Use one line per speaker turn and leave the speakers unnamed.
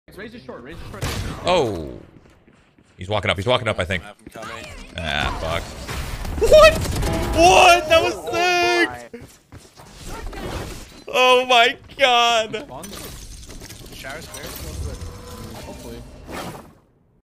Raze is short.
Oh. He's walking up, I think. Ah, fuck. What? That was sick! Oh my god!
Shower stairs. Hopefully.